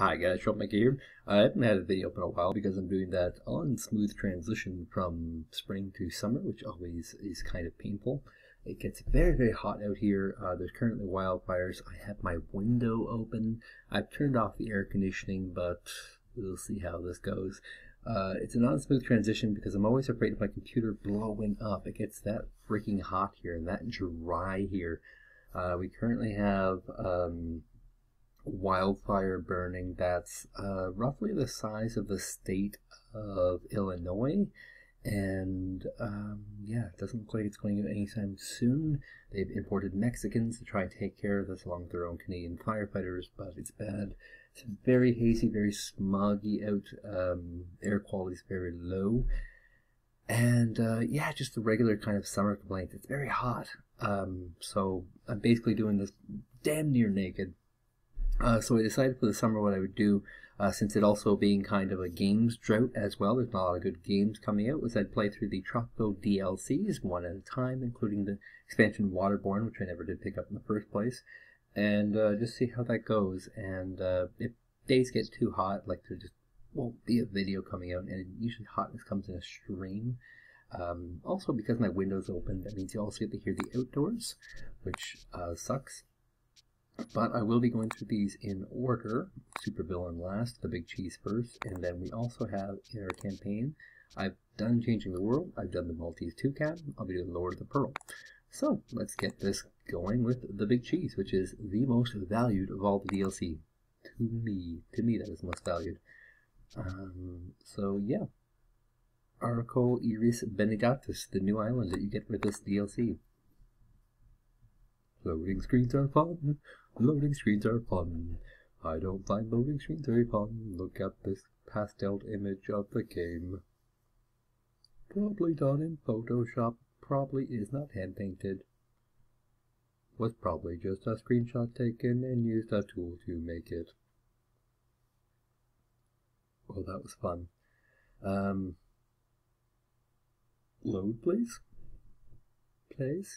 Hi guys, Tropico here. I haven't had a video up in a while because I'm doing that smooth transition from spring to summer, which always is kind of painful. It gets very hot out here. There's currently wildfires. I have my window open. I've turned off the air conditioning, but we'll see how this goes. It's a non-smooth transition because I'm always afraid of my computer blowing up. It gets that freaking hot here and that dry here. We currently have wildfire burning that's roughly the size of the state of Illinois, and yeah, it doesn't look like it's going to anytime soon. They've imported Mexicans to try and take care of this along with their own Canadian firefighters, but it's bad. It's very hazy, very smoggy out. Air quality is very low, and yeah, just the regular kind of summer complaint. It's very hot, so I'm basically doing this damn near naked. So I decided for the summer what I would do, since it also being kind of a games drought as well, there's not a lot of good games coming out, was I'd play through the Tropico DLCs one at a time, including the expansion Waterborne, which I never did pick up in the first place, and just see how that goes. And if days get too hot, like there just won't be a video coming out, and usually hotness comes in a stream. Also, because my window's open, that means you also get to hear the outdoors, which sucks. But I will be going through these in order. Supervillain last, the big cheese first, and then we also have in our campaign, I've done Changing the World, I've done the Maltese Toucan, I'll be doing Lord of the Pearl. So let's get this going with the big cheese, which is the most valued of all the DLC. To me that is most valued. So yeah, Arco Iris Benegatus, the new island that you get with this DLC. Loading screens are fun. Loading screens are fun. I don't find loading screens very fun. Look at this pastel image of the game. Probably done in Photoshop. Probably is not hand painted. Was probably just a screenshot taken and used a tool to make it. Well, that was fun. Load, please. Please.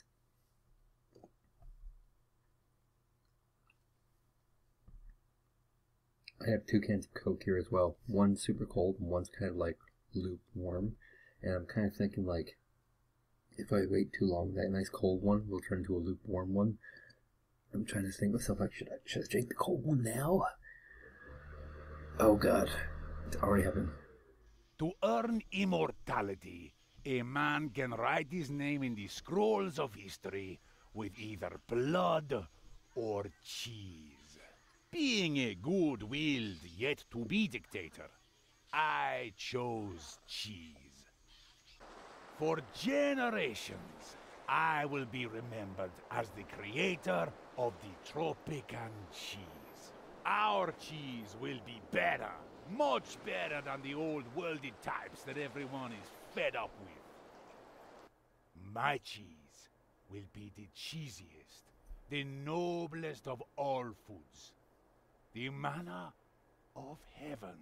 I have 2 cans of Coke here as well. One's super cold and one's kind of like lukewarm. And I'm kind of thinking like, if I wait too long, that nice cold one will turn into a lukewarm one. I'm trying to think to myself like, should I drink the cold one now? Oh god, it's already happened. To earn immortality, a man can write his name in the scrolls of history with either blood or cheese. Being a good-willed yet-to-be dictator, I chose cheese. For generations, I will be remembered as the creator of the Tropican cheese. Our cheese will be better, much better than the old-worldly types that everyone is fed up with. My cheese will be the cheesiest, the noblest of all foods. The manna of heavens.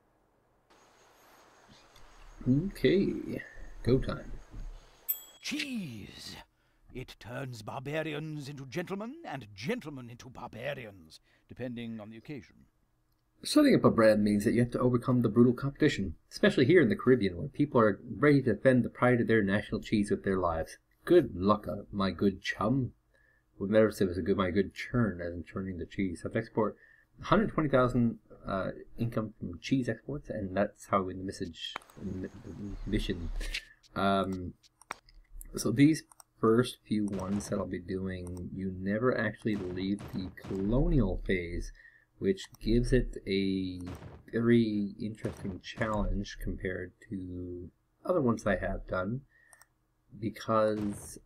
Okay, go time. Cheese! It turns barbarians into gentlemen and gentlemen into barbarians, depending on the occasion. Setting up a brand means that you have to overcome the brutal competition, especially here in the Caribbean, where people are ready to defend the pride of their national cheese with their lives. Good luck, my good chum. What better say was my good churn, as in churning the cheese. I have to export 120,000 income from cheese exports, and that's how we win the mission. So these first few ones that I'll be doing, you never actually leave the colonial phase, which gives it a very interesting challenge compared to other ones I have done, because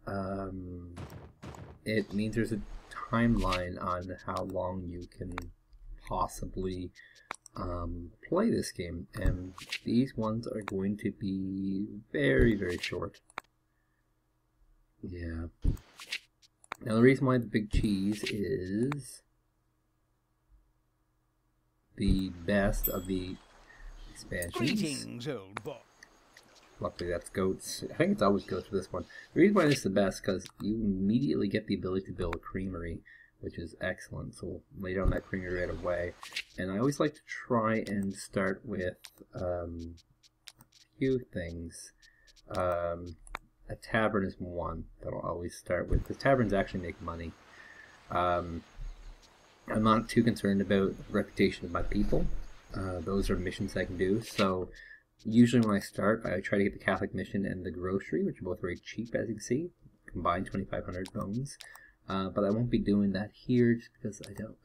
it means there's a timeline on how long you can possibly play this game, and these ones are going to be very short. Yeah. Now the reason why the big cheese is the best of the expansions. Greetings, old boy. Luckily that's goats. I think it's always goats for this one. The reason why this is the best because you immediately get the ability to build a creamery, which is excellent. So we'll lay down that creamery right away. And I always like to try and start with a few things. A tavern is one that I'll always start with, because taverns actually make money. I'm not too concerned about the reputation of my people. Those are missions I can do. So usually when I start, I try to get the Catholic mission and the grocery, which are both very cheap, as you can see, combined 2,500 bones. But I won't be doing that here just because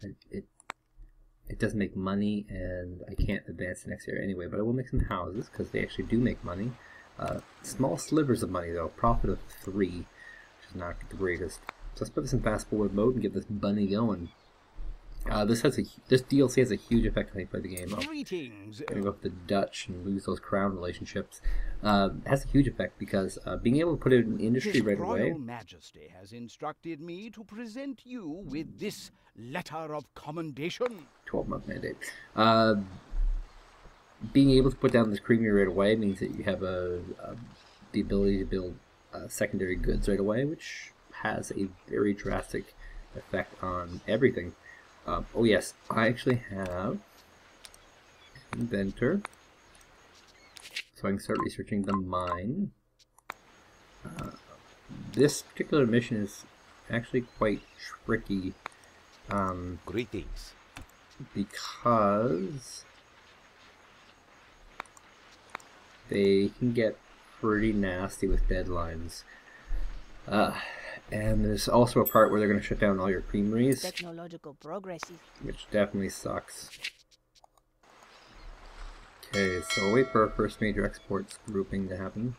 it doesn't make money, and I can't advance the next area anyway. But I will make some houses because they actually do make money. Small slivers of money though, profit of 3, which is not the greatest. So let's put this in fast forward mode and get this bunny going. This DLC has a huge effect when you play the game. Greetings. I'm gonna go with the Dutch and lose those crown relationships. It has a huge effect because being able to put it in industry right away. His Royal Majesty has instructed me to present you with this letter of commendation. 12-month mandate. Being able to put down this creamery right away means that you have the ability to build secondary goods right away, which has a very drastic effect on everything. Oh yes, I actually have inventor, so I can start researching the mine. This particular mission is actually quite tricky. Greetings. Because they can get pretty nasty with deadlines. And there's also a part where they're going to shut down all your creameries. Technological progress is... Which definitely sucks. Okay, so we'll wait for our first major exports grouping to happen.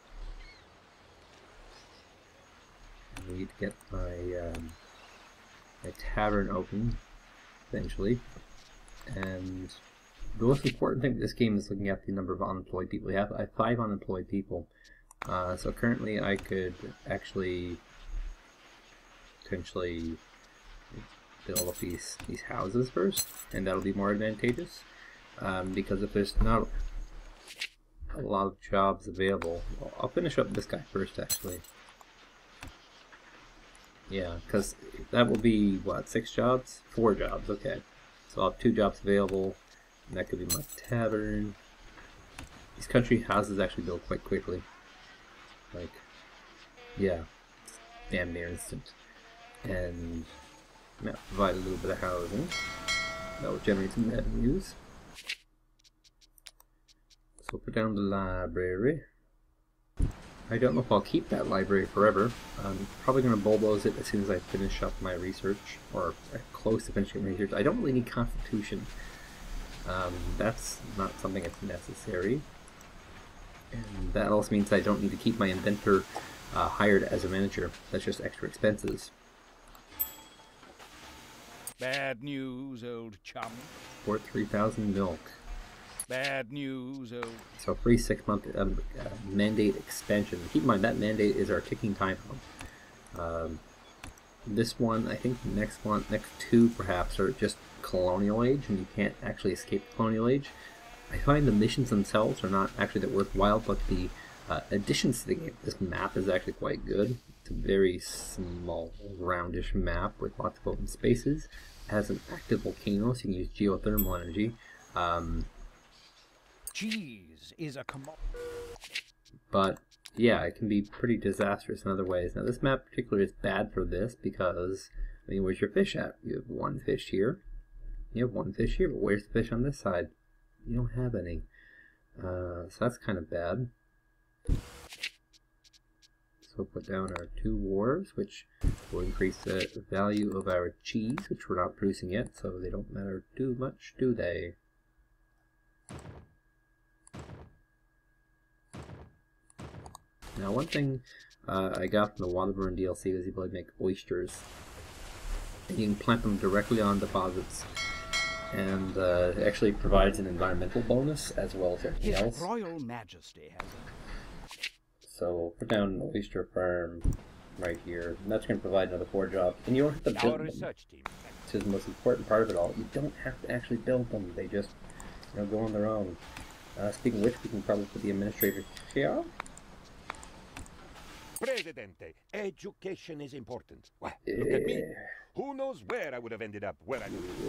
I need to get my, my tavern open, eventually. And the most important thing with this game is looking at the number of unemployed people we have. I have 5 unemployed people. So currently I could actually potentially build up these houses first, and that'll be more advantageous. Because if there's not a lot of jobs available, well, I'll finish up this guy first actually. Yeah, because that will be, what, 6 jobs? 4 jobs, okay. So I'll have 2 jobs available, and that could be my tavern. These country houses actually build quite quickly. Like, yeah, it's damn near instant. And yeah, provide a little bit of housing. That will generate some revenues. So put down the library. I don't know if I'll keep that library forever. I'm probably going to bulldoze it as soon as I finish up my research, or close to finishing my research. I don't really need Constitution. That's not something that's necessary. And that also means I don't need to keep my inventor hired as a manager. That's just extra expenses. Bad news, old chum. For 3,000 milk. Bad news, old... So free 6-month mandate expansion. Keep in mind that mandate is our ticking time bomb. This one, I think the next 2 perhaps are just colonial age, and you can't actually escape the colonial age. I find the missions themselves are not actually that worthwhile, but the additions to the game. This map is actually quite good. It's a very small, roundish map with lots of open spaces. It has an active volcano, so you can use geothermal energy. Cheese is a commodity. But yeah, it can be pretty disastrous in other ways. Now this map particularly is bad for this because, I mean, where's your fish at? You have 1 fish here. You have 1 fish here, but where's the fish on this side? You don't have any. So that's kind of bad. So put down our 2 wharves, which will increase the value of our cheese, which we're not producing yet, so they don't matter too much, do they? Now one thing I got from the Waterburn DLC was the ability to make oysters. And you can plant them directly on deposits. And it actually provides an environmental bonus as well as everything His else. Royal Majesty has... So put down an oyster farm right here, and that's going to provide another 4 jobs. And you don't have to Our build them. research team. This is the most important part of it all. You don't have to actually build them. They just, you know, go on their own. Speaking of which, we can probably put the administrator here. Presidente, education is important. Well, look at me. Who knows where I would have ended up where I am.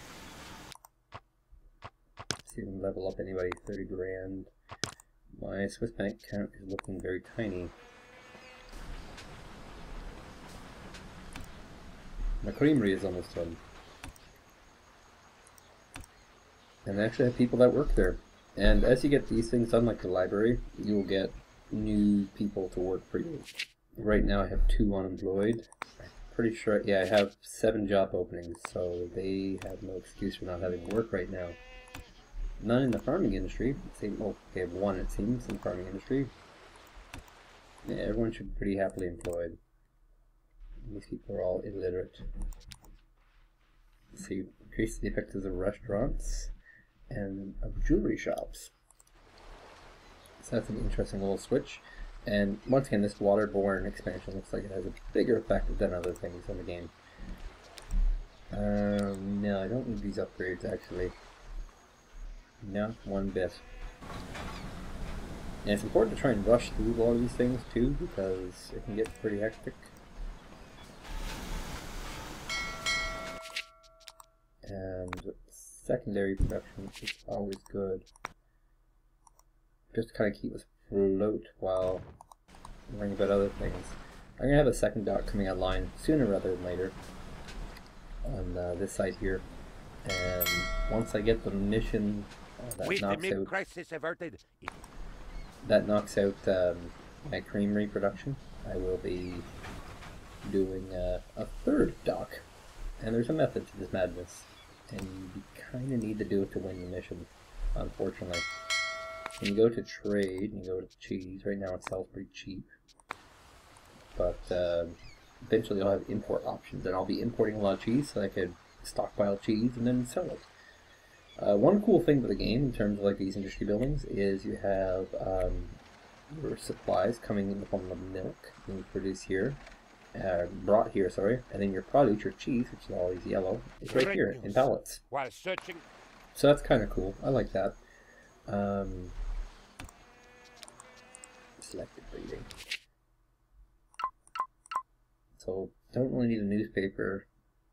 See if we can level up anybody. 30 grand. My Swiss bank account is looking very tiny. My creamery is almost done. And I actually have people that work there. And as you get these things done, like the library, you'll get new people to work for you. Right now I have 2 unemployed. I'm pretty sure, yeah, I have 7 job openings, so they have no excuse for not having work right now. None in the farming industry. Well, they have 1, it seems, in the farming industry. Yeah, everyone should be pretty happily employed. These people are all illiterate. Let's see, increase the effectiveness of restaurants and of jewelry shops. So that's an interesting little switch. And once again, this waterborne expansion looks like it has a bigger effect than other things in the game. No, I don't need these upgrades actually. Not one bit. And it's important to try and rush through all of these things too, because it can get pretty hectic. And secondary production is always good. Just to kind of keep us afloat while worrying about other things. I'm going to have a second dock coming online sooner rather than later on this side here. And once I get the mission that knocks out my creamery production, I will be doing a 3rd dock. And there's a method to this madness. And you kind of need to do it to win the mission, unfortunately. When you go to trade, and you go to cheese, right now it sells pretty cheap. But eventually I'll have import options, and I'll be importing a lot of cheese so I could stockpile cheese and then sell it. One cool thing with the game, in terms of like these industry buildings, is you have your supplies coming in the form of milk being produced here. Brought here, sorry, and then your produce, your cheese, which is always yellow, is right here in pallets. While searching. So that's kind of cool. I like that. Selected breeding. So don't really need a newspaper.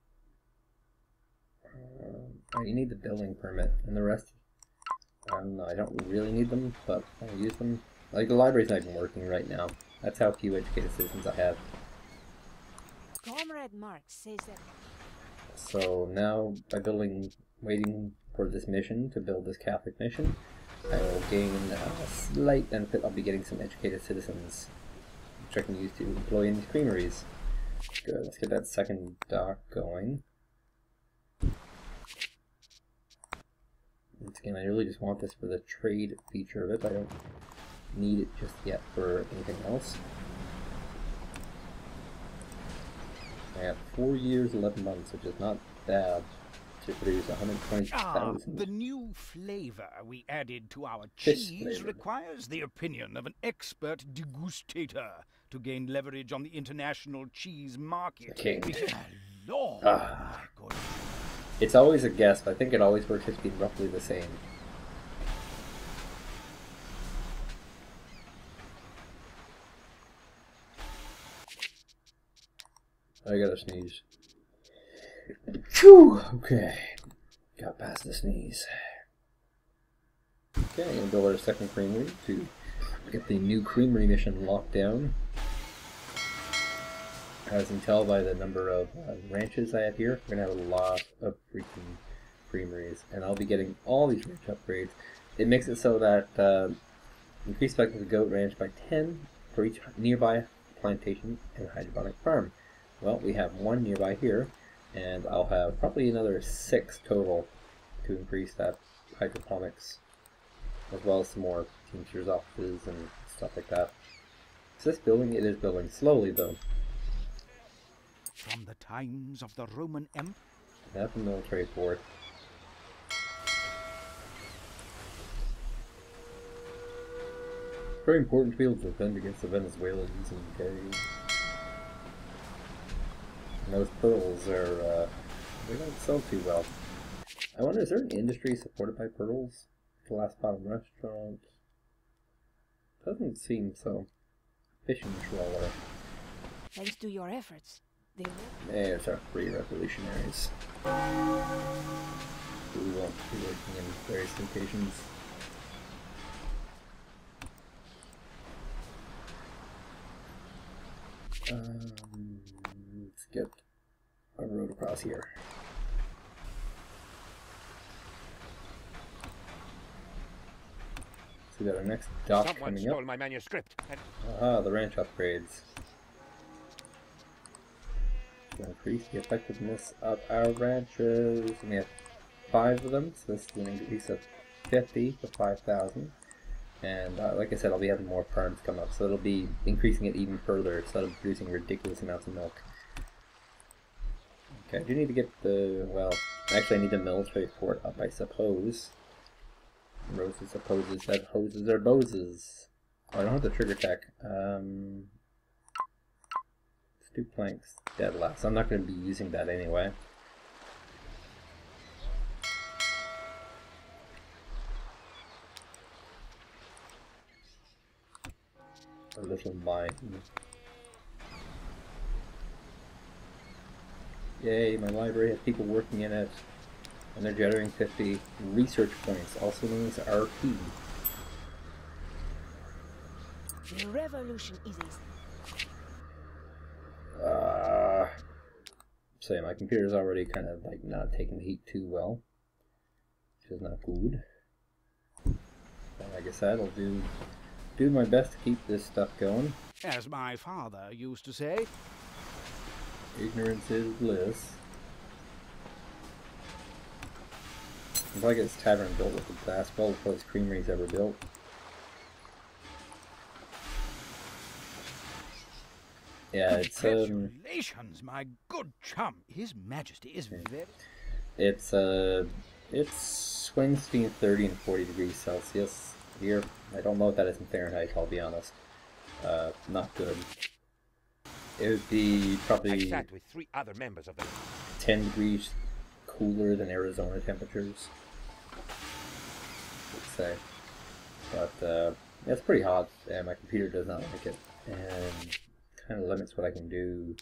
You need the building permit, and the rest. I don't really need them, but I'll use them. Like the library's not even working right now. That's how few educated citizens I have. Comrade Marx says that. So now, by waiting for this mission, to build this Catholic mission, I will gain a slight benefit. I'll be getting some educated citizens, which I can use to employ in these creameries. Good, let's get that second dock going. Once again, I really just want this for the trade feature of it. I don't need it just yet for anything else. I have 4 years, 11 months, which is not bad to produce 120,000. The new flavor we added to our cheese requires the opinion of an expert degustator to gain leverage on the international cheese market. Okay. Lord, my God. It's always a guess, but I think it always works out to be roughly the same. I gotta sneeze. Phew! Okay. Got past the sneeze. Okay, I'm gonna build our second creamery to get the new creamery mission locked down. As you can tell by the number of ranches I have here, we're gonna have a lot of freaking creameries, and I'll be getting all these ranch upgrades. It makes it so that increase effectiveness of goat ranch by 10 for each nearby plantation and hydroponic farm. Well, we have 1 nearby here, and I'll have probably another 6 total to increase that hydroponics, as well as some more teamsters offices and stuff like that. So this building, it is building slowly though. From the times of the Roman Empire. That's a military fort. It's very important to be able to defend against the Venezuelans and carry. And those pearls are, they don't sell too well. I wonder, is there an industry supported by pearls? Glass bottom restaurant? Doesn't seem so. Fishing trawler. Thanks to your efforts, There's our 3 revolutionaries who won't be working in various locations. Let's get a road across here. So we got our next dock Someone coming stole up. my manuscript. And Aha, the ranch upgrades. To increase the effectiveness of our ranches. And we have 5 of them, so this is an increase of 50 to 5,000. And like I said, I'll be having more farms come up, so it'll be increasing it even further instead of producing ridiculous amounts of milk. Okay, I do need to get the, well, actually I need the military fort up, I suppose. Rosa supposes that hoses are boses. Oh, I don't have the trigger tech. Let's do planks dead last. I'm not going to be using that anyway. A little mine. Yay, my library has people working in it. And they're generating 50 research points, also known as RP. The revolution is easy. So yeah, my computer's already kind of like not taking the heat too well, which is not good. But like I said, I'll do my best to keep this stuff going. As my father used to say, Ignorance is bliss. If I get this tavern built with the best, well, the first creamery's ever built. Yeah, it's congratulations, my good chum. His Majesty is very... it swings between 30 and 40 degrees Celsius here. I don't know what that is in Fahrenheit, I'll be honest. Not good. It would be probably I sat with 3 other members of the 10 degrees cooler than Arizona temperatures, let's say. But it's pretty hot, and my computer does not like it, and kind of limits what I can do.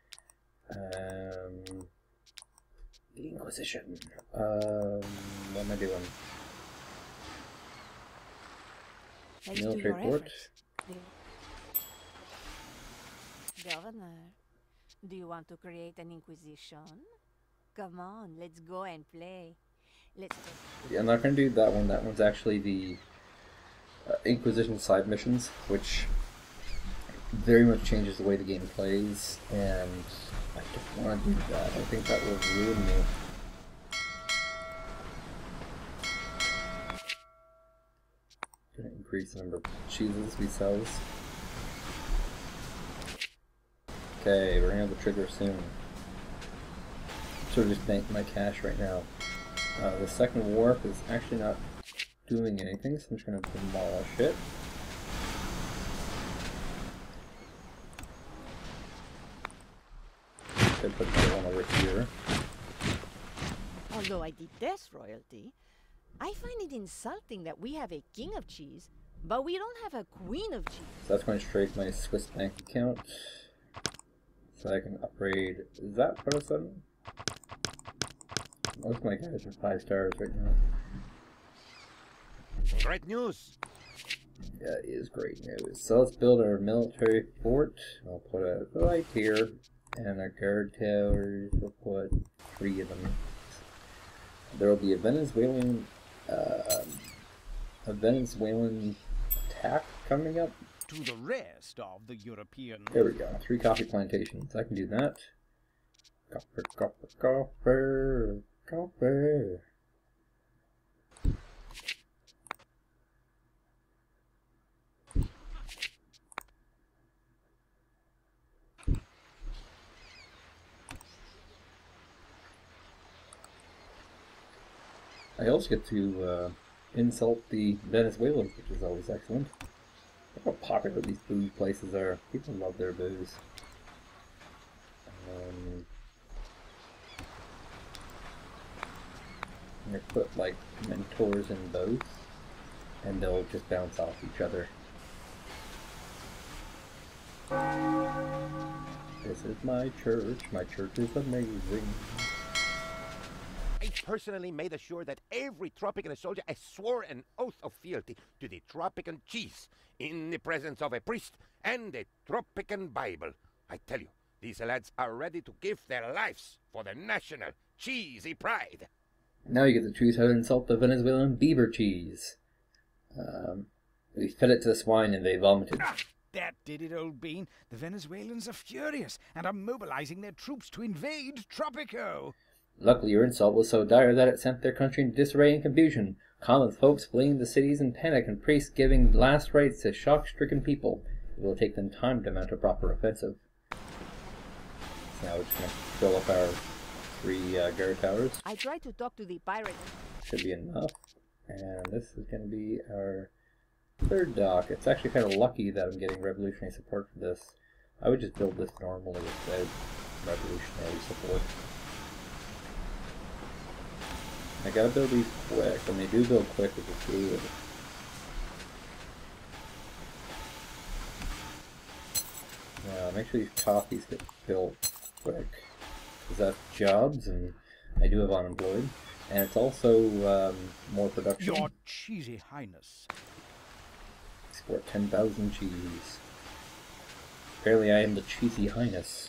The Inquisition. What am I doing? Military fort. Governor, do you want to create an inquisition? Come on, let's go and play. Let's go. Yeah, I'm not going to do that one. That one's actually the Inquisition side missions, which very much changes the way the game plays, and I don't want to do that. I think that will ruin me. Going to increase the number of cheeses we sell. Okay, we're going to have the trigger soon. Sort of just bank my cash right now. The second warp is actually not doing anything, so I'm just going to demolish it. Could put the one over here. Although I detest royalty, I find it insulting that we have a king of cheese, but we don't have a queen of cheese. So that's going to straight my Swiss bank account. So I can upgrade that person. Most of my guys are 5 stars right now. Great news. Yeah, it is great news. So let's build our military fort. I'll put it right here. And our guard towers, we'll put 3 of them. There will be a Venezuelan attack coming up. to the rest of the European... There we go, 3 coffee plantations. I can do that. Copper, copper, copper, copper. I also get to insult the Venezuelans, which is always excellent. Look how popular these booze places are. People love their booze. And they put like mentors in both, and they'll just bounce off each other. This is my church. My church is amazing. I personally made sure that every Tropican soldier I swore an oath of fealty to the Tropican cheese in the presence of a priest and a Tropican Bible. I tell you, these lads are ready to give their lives for the national cheesy pride. Now you get to choose how to insult the Venezuelan beaver cheese. We fed it to the swine and they vomited. Ah, that did it, old bean. The Venezuelans are furious and are mobilizing their troops to invade Tropico. Luckily, your insult was so dire that it sent their country into disarray and confusion. Common folks fleeing the cities in panic and priests giving last rites to shock-stricken people. It will take them time to mount a proper offensive. So now we're just going to fill up our 3 guard towers. I tried to talk to the pirate. Should be enough. And this is going to be our 3rd dock. It's actually kind of lucky that I'm getting revolutionary support for this. I would just build this normally without revolutionary support. I gotta build these quick, and they do build quick, which is good. Now, make sure these copies get built quick, because that's jobs, and I do have unemployed. And it's also more production. Your cheesy highness. Export 10,000 cheese. Apparently I am the cheesy highness.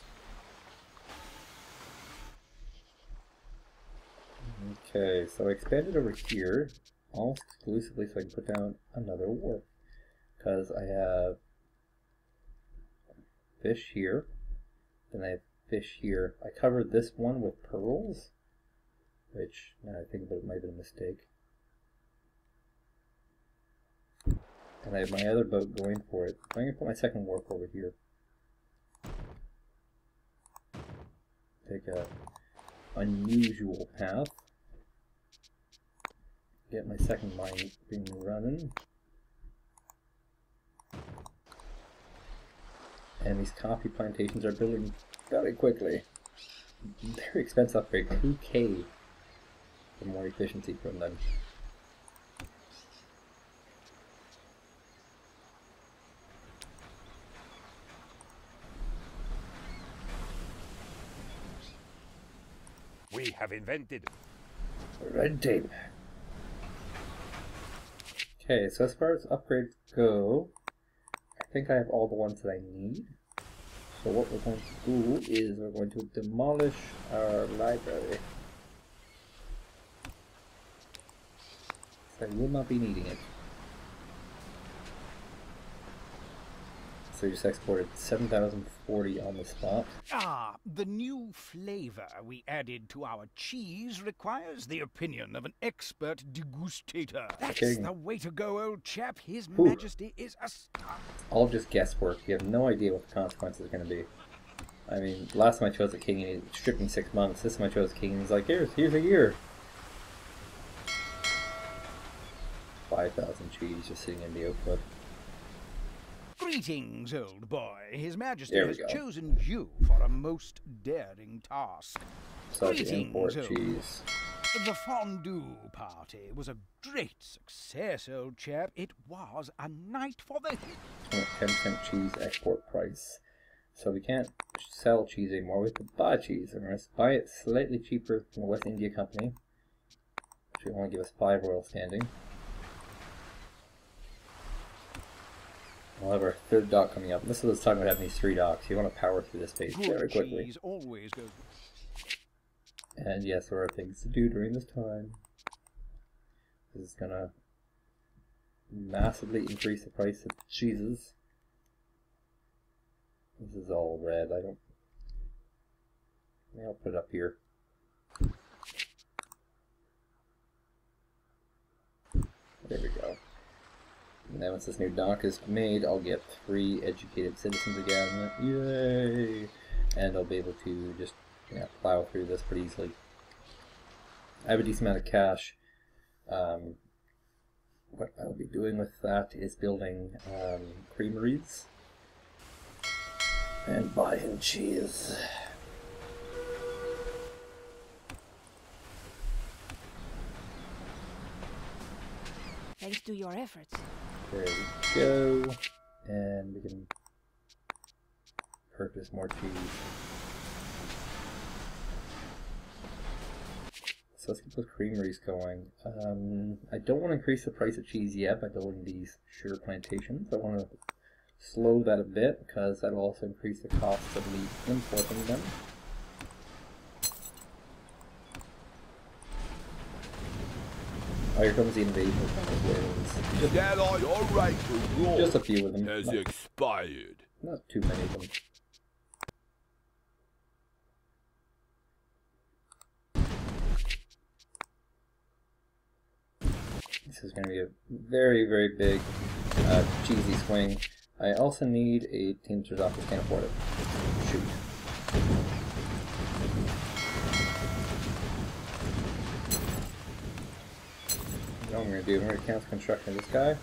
Okay, so I expanded over here, almost exclusively so I can put down another wharf. Because I have fish here, then I have fish here. I covered this one with pearls, which, now I think about it, might have been a mistake. And I have my other boat going for it. I'm going to put my second wharf over here. Take a unusual path. Get my second mine being running. And these coffee plantations are building very quickly. Very expensive upgrade, 2K for more efficiency from them. We have invented Red tape. Okay, so as far as upgrades go, I think I have all the ones that I need. So what we're going to do is we're going to demolish our library. So I will not be needing it. So we just exported 7,040 on the spot. Ah, the new flavor we added to our cheese requires the opinion of an expert degustator. That's Okay. the way to go, old chap. His Ooh. Majesty is a star. All just guesswork. You have no idea what the consequences are going to be. I mean, last time I chose a king and he stripped me 6 months. This time I chose a king and he's like, here's a year. 5,000 cheese just sitting in the output. Greetings, old boy. His Majesty There we has go. chosen you for a most daring task. So I can Greetings, import old cheese. The fondue party was a great success, old chap. It was a night for the hit. 10% cheese export price. So we can't sell cheese anymore. We have to buy cheese. We're going to buy it slightly cheaper from the West India Company, which will only give us 5 royal standing. We'll have our 3rd dock coming up. This is what I was talking about having these 3 docks. You want to power through this phase very Good quickly. cheese always goes. And yes, there are things to do during this time. This is going to massively increase the price of cheeses. This is all red. I'll put it up here. There we go. And then once this new dock is made, I'll get 3 educated citizens again. Yay! And I'll be able to just plow through this pretty easily. I have a decent amount of cash. What I'll be doing with that is building creameries and buying cheese. Thanks to your efforts. There we go. And we can purchase more cheese. So let's get those creameries going. I don't want to increase the price of cheese yet by building these sugar plantations. I want to slow that a bit because that'll also increase the cost of me importing them. Oh, here comes the invasion of Venezuelans. Your right to rule Just a few of them. has expired. Not too many of them. This is going to be a very, very big cheesy swing. I also need a Teamster's office. Can't afford it. Shoot. You know what I'm going to do? I'm going to cancel construction of this guy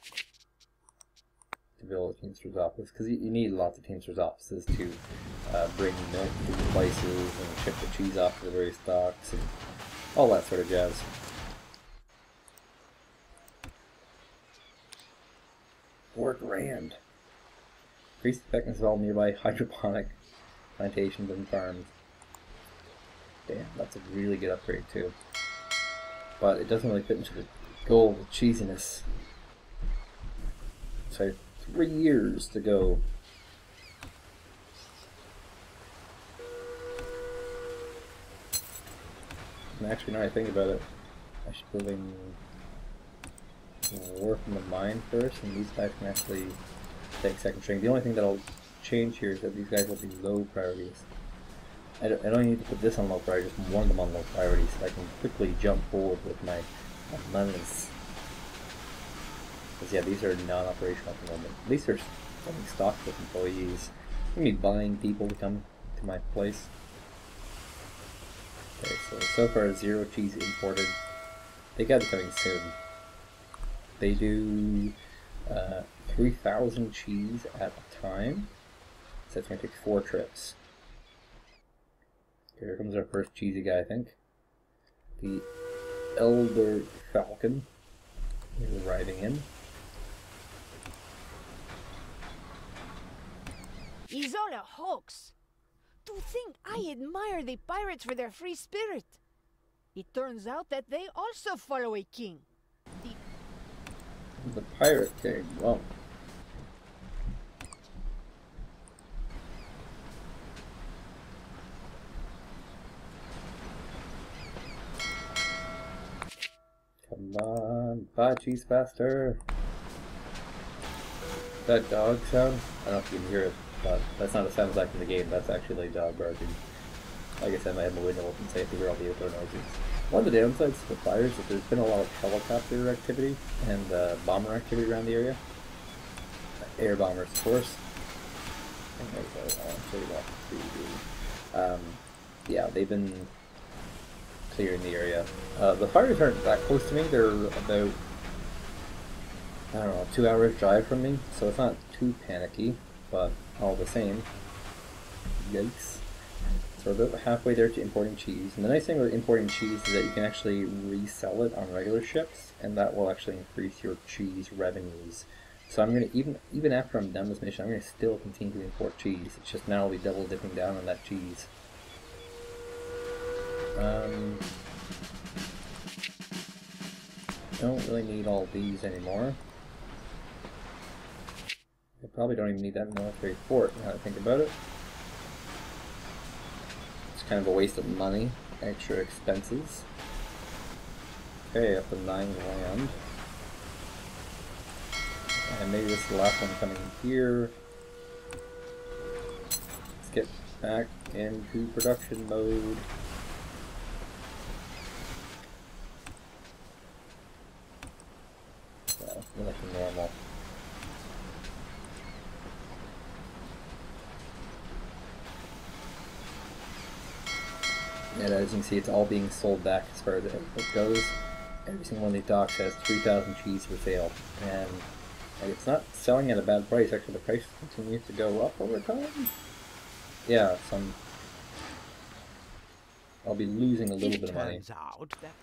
to build a Teamster's office, because you need lots of Teamster's offices to bring milk to the places and ship the cheese off to the various docks and all that sort of jazz. 4 grand. Increase the effectiveness of all nearby hydroponic plantations and farms. Damn, that's a really good upgrade too. But it doesn't really fit into the goal of cheesiness. So 3 years to go. And actually, now I think about it, I should building work in the mine first, and these guys can actually take second string. The only thing that'll change here is that these guys will be low priorities. I don't need to put this on low priority, just one of them on low priority so I can quickly jump forward with my monies. Because yeah, these are non-operational at the moment. At least they're getting stocked with employees. I'm going to be buying people to come to my place. Okay, so far 0 cheese imported. They gotta be coming soon. They do 3,000 cheese at a time. So that's going to take 4 trips. Okay, here comes our first cheesy guy, I think. The Elder Falcon is arriving in. It's all a hoax. To think I admire the pirates for their free spirit. It turns out that they also follow a king. The Pirate King, well. Come on, buy cheese faster. That dog sound? I don't know if you can hear it, but that's not a sound effect in the game, that's actually a dog barking. Like I said, I have my window open so you have to hear all the outdoor noises. One of the downsides to the fire is that there's been a lot of helicopter activity and bomber activity around the area. Air bombers, of course. Yeah, they've been clearing the area. The fires aren't that close to me. They're about, I don't know, 2 hours drive from me, so it's not too panicky, but all the same. Yikes. So we're about halfway there to importing cheese. And the nice thing about importing cheese is that you can actually resell it on regular ships, and that will actually increase your cheese revenues. So I'm going to, even after I'm done this mission, I'm going to still continue to import cheese. It's just now I'll be double dipping down on that cheese. Don't really need all these anymore. I probably don't even need that military fort now that I think about it. It's kind of a waste of money, extra expenses. Okay, up to 9 land. And maybe this is the last one coming here. Let's get back into production mode. So, like normal. And as you can see, it's all being sold back as far as it goes. Every single one of these docks has 3,000 cheese for sale. And it's not selling at a bad price. Actually, the price continues to go up over time. Yeah, I'll be losing a little bit of money. Out that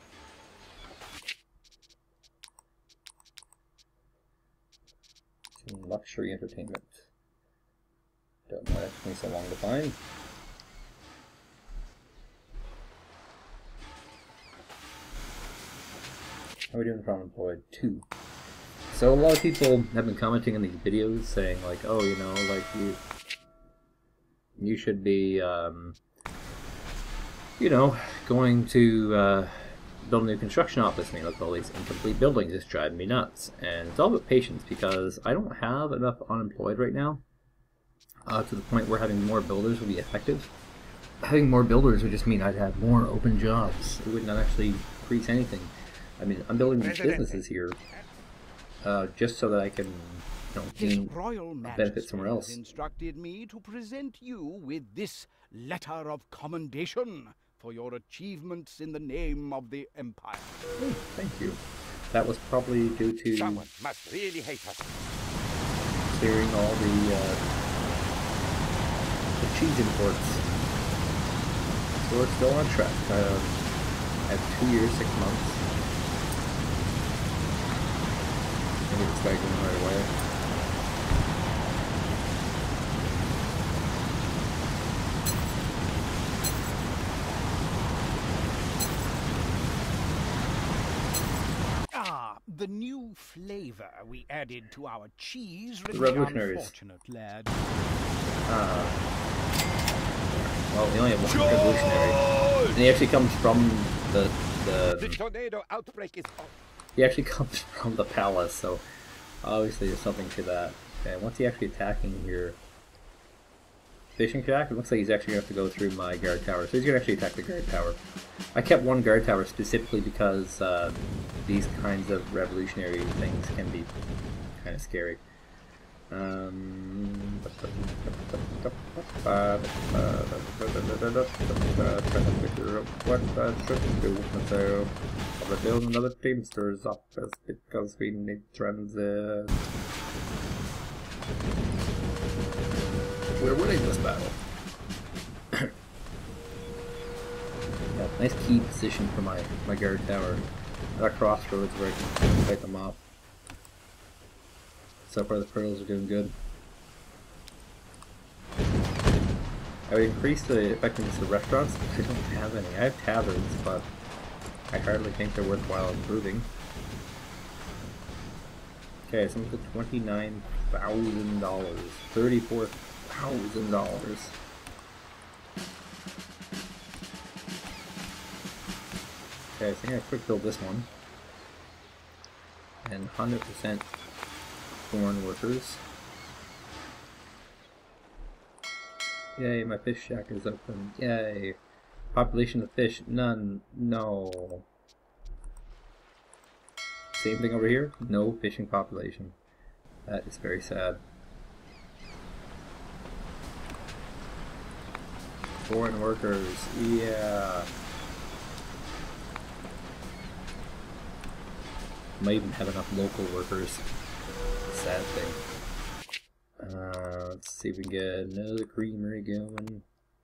Some luxury entertainment. Don't know why that took me so long to find. How are we doing for unemployed? 2. So a lot of people have been commenting on these videos saying like, oh, you know, like you should be, you know, going to build a new construction office. I mean, look at all these incomplete buildings. It's driving me nuts. And it's all about patience because I don't have enough unemployed right now to the point where having more builders would be effective. Having more builders would just mean I'd have more open jobs. It would not actually increase anything. I mean, I'm building these businesses here just so that I can, you know, gain benefit somewhere else. Instructed me to present you with this letter of commendation for your achievements in the name of the Empire. Oh, thank you. That was probably due to Someone must really hate us. clearing all the cheese imports. So we're still on track. I have 2 years, 6 months. Maybe it's like going right away. The new flavor we added to our cheese. The revolutionaries. Unfortunate lad. Well, we only have one revolutionary. And he actually comes from The tornado outbreak is on. he actually comes from the palace, so obviously there's something to that. And what's he actually attacking here? Fishing attack? It looks like he's actually going to have to go through my guard tower. So he's going to actually attack the guard tower. I kept one guard tower specifically because these kinds of revolutionary things can be kind of scary. We're building another Teamsters office because we need transit. We're winning this battle. Yeah, nice key position for my guard tower. At a crossroads where I can fight them off. So far the pearls are doing good. I would increase the effectiveness of restaurants. I don't have any. I have taverns, but I hardly think they're worthwhile improving. Okay, so I'm up to $29,000. $34,000. Okay, so I'm gonna quick build this one. And 100% foreign workers. Yay, my fish shack is open. Yay. Population of fish, none. No. Same thing over here. No fishing population. That is very sad. Foreign workers, yeah. Might even have enough local workers. Sad thing. Let's see if we can get another creamery going.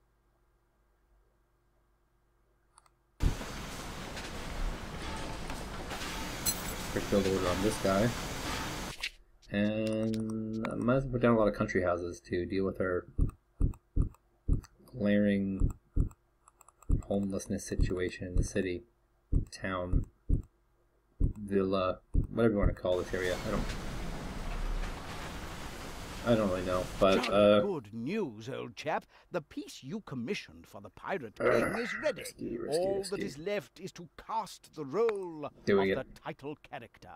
Quick build order on this guy. And I might as well put down a lot of country houses to deal with our glaring homelessness situation in the city, town, villa, whatever you want to call this area. I don't really know, but good news, old chap. The piece you commissioned for the Pirate King is ready. All that is left is to cast the role of the title character.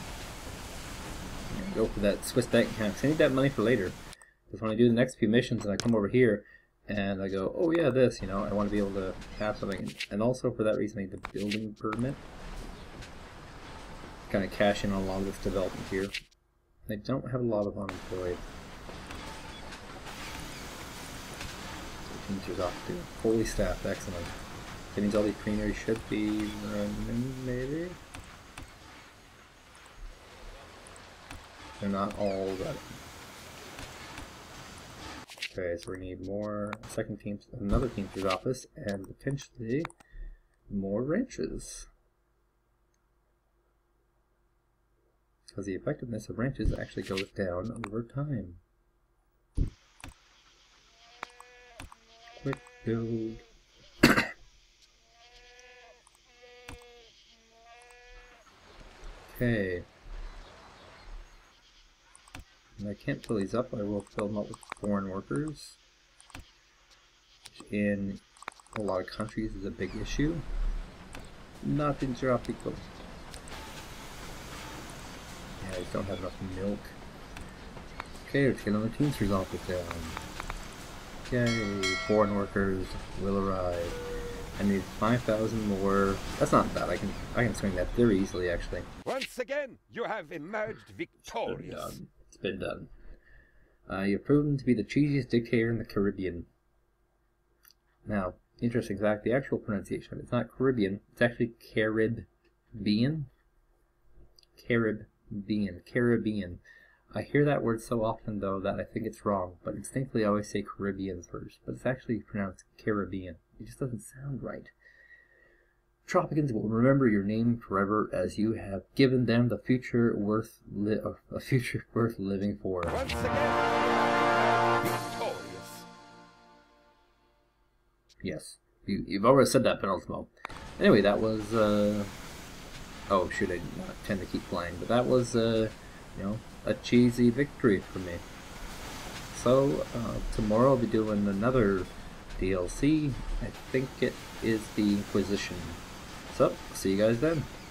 Go for that Swiss bank account. I need that money for later. Because when I do the next few missions and I come over here and I go, oh yeah, this, you know, I want to be able to have something. And also for that reason I need the building permit. Kind of cash in on a lot of this development here. I don't have a lot of unemployed. Teamsters off too. Fully staffed, excellent. That means all these creameries should be running, maybe? They're not all running. Okay, so we need more, another Teamsters office, and potentially more ranches. Because the effectiveness of ranches actually goes down over time. Build. Okay. And I can't fill these up. I will fill them up with foreign workers, which in a lot of countries is a big issue. Not in Tropico. Yeah, I just don't have enough milk. Okay, let's get on the Teamsters office down. Okay, foreign workers will arrive. I need 5,000 more. That's not bad. I can swing that very easily, actually. Once again, you have emerged victorious. It's been done. You've proven to be the cheesiest dictator in the Caribbean. Now, interesting fact, the actual pronunciation of it, it's not Caribbean, it's actually Caribbean. Caribbean. I hear that word so often, though, that I think it's wrong, but instinctively I always say Caribbean first, but it's actually pronounced Caribbean. It just doesn't sound right. Tropicans will remember your name forever, as you have given them the future worth a future worth living for. Once again, victorious. Yes, you've already said that, Penultimo. Anyway, that was oh shoot, I did not tend to keep playing, but that was you know, a cheesy victory for me. So tomorrow I'll be doing another DLC. I think it is the Inquisition. So, see you guys then.